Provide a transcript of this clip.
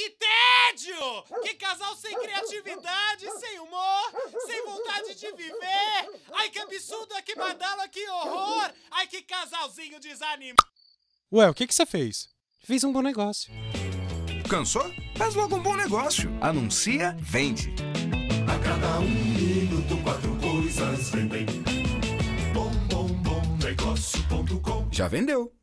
Que tédio! Que casal sem criatividade, sem humor, sem vontade de viver! Ai, que absurdo, que badala, que horror! Ai, que casalzinho desanimado! Ué, o que você fez? Fiz um bom negócio. Cansou? Faz logo um bom negócio. Anuncia, vende. A cada 1 minuto 4 coisas vendem. Bom, bom, bom negócio.com. Já vendeu.